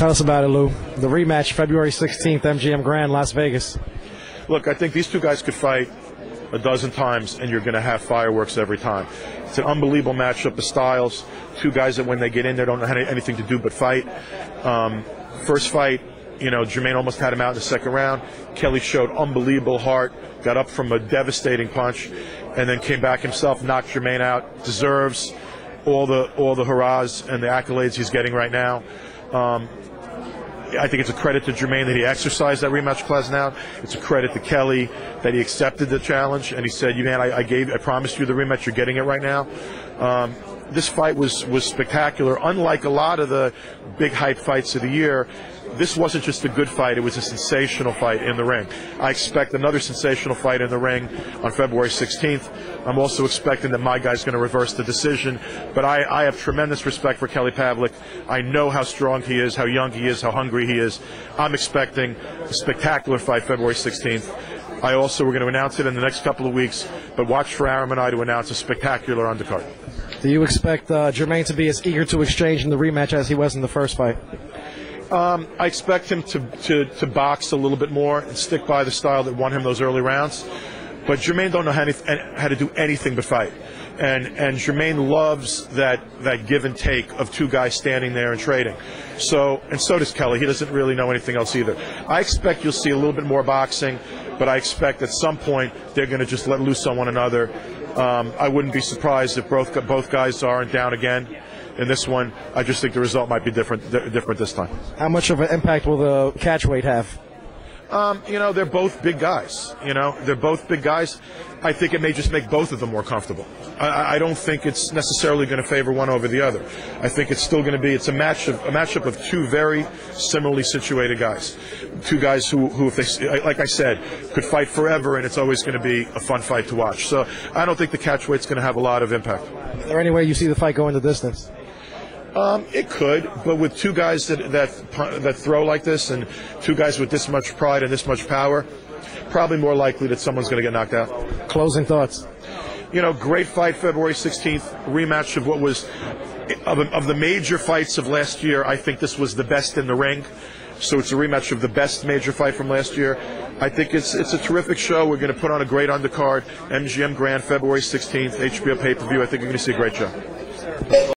Tell us about it, Lou. The rematch, February 16th, MGM Grand, Las Vegas. Look, I think these two guys could fight a dozen times, and you're going to have fireworks every time. It's an unbelievable matchup of styles. Two guys that when they get in there don't have anything to do but fight. First fight, you know, Jermaine almost had him out in the second round. Kelly showed unbelievable heart, got up from a devastating punch, and then came back himself, knocked Jermaine out. Deserves all the hurrahs and the accolades he's getting right now. I think it's a credit to Jermaine that he exercised that rematch clause now. It's a credit to Kelly that he accepted the challenge and he said, "You man, I promised you the rematch. You're getting it right now." This fight was spectacular. Unlike a lot of the big hype fights of the year, this wasn't just a good fight. It was a sensational fight in the ring. I expect another sensational fight in the ring on February 16th. I'm also expecting that my guy's going to reverse the decision. But I have tremendous respect for Kelly Pavlik. I know how strong he is, how young he is, how hungry he is. I'm expecting a spectacular fight February 16th. I also, we're going to announce it in the next couple of weeks, but watch for Aram and I to announce a spectacular undercard. Do you expect Jermaine to be as eager to exchange in the rematch as he was in the first fight? I expect him to box a little bit more and stick by the style that won him those early rounds. But Jermaine don't know how to do anything but fight. And Jermaine loves that give and take of two guys standing there and trading. So does Kelly. He doesn't really know anything else either. I expect you'll see a little bit more boxing, but I expect at some point they're going to just let loose on one another. I wouldn't be surprised if both guys aren't down again in this one. I just think the result might be different this time. How much of an impact will the catch weight have? You know, they're both big guys. You know, they're both big guys. I think it may just make both of them more comfortable. I don't think it's necessarily going to favor one over the other. I think it's still going to be, it's a matchup of two very similarly situated guys. Two guys who if they, like I said, could fight forever, and it's always going to be a fun fight to watch. So I don't think the catch weight's going to have a lot of impact. Is there any way you see the fight going the distance? It could, but with two guys that throw like this and two guys with this much pride and this much power, probably more likely that someone's going to get knocked out. Closing thoughts. You know, great fight February 16th, rematch of what was of the major fights of last year. I think this was the best in the ring. So it's a rematch of the best major fight from last year. I think it's a terrific show. We're going to put on a great undercard. MGM Grand, February 16th, HBO pay-per-view. I think you're going to see a great show.